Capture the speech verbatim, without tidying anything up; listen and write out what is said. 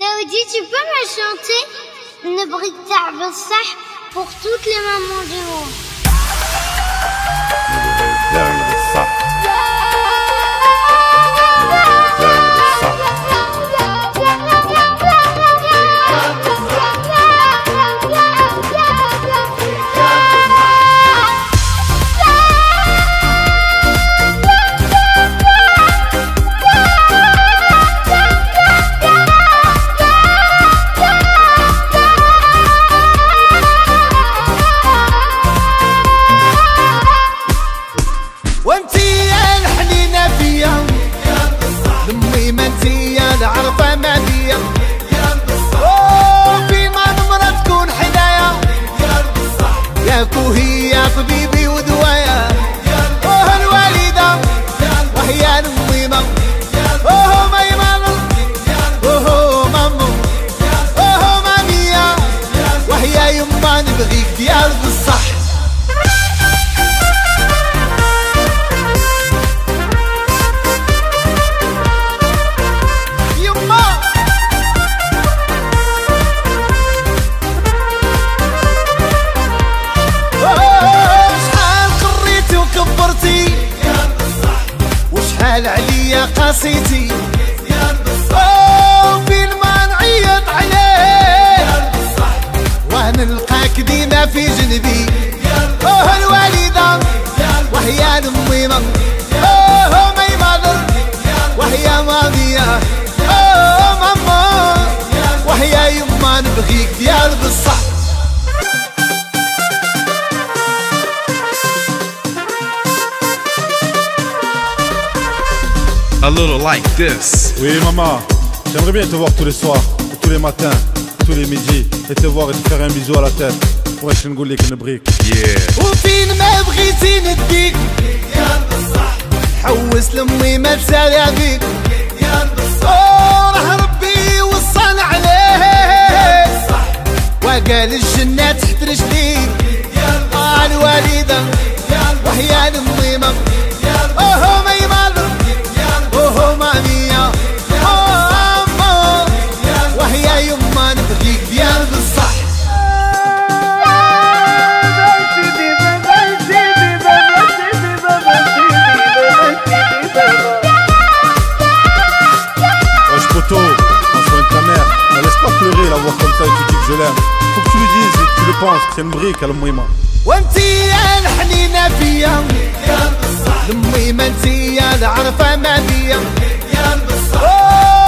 Daoudi, tu peux me chanter une brique d'arbre sah pour toutes les mamans du monde? عرفة ما بيا اوه في ما نمرة تكون حدايا يا كوهي يا طبيبي ودوايا اوه الوالدة وهي الميمة اوه ميمة اوه مامو اوه مامية وهي يما نبغيك ديال بالصح. وشحال عليا قاسيتي اوه فين ما نعيط عليه ونلقاك ديما في جنبي اوه الوالدة وهي الميمة اوه ميمة وهي مامية اوه ماما وهي يما نبغيك ديال بالصح. A little like this. Oui maman, j'aimerais bien te voir tous les soirs, tous les matins, tous les midis, et te voir et te faire un bisou à la tête. واش نقول لك نبغيك. Yeah. وفين ما بغيتي نديك حوس لامي ما تسالي بيك راه ربي وصل عليه وقال الجنة تحت رجليك الوالدة وهي الميمة اوه ميمة اوه مامية اوه أما وهي يما نبغيك ديال بالصح. Wesh poto, prends soin de ta mère, ne laisse pas pleurer la voir comme ça et tu dis que je l'aime. Faut que tu lui dises et que tu le penses que c'est une brique à l'mouima. وانتي يا الحنينة فيا الميمة انتي يا العرفة ما بيا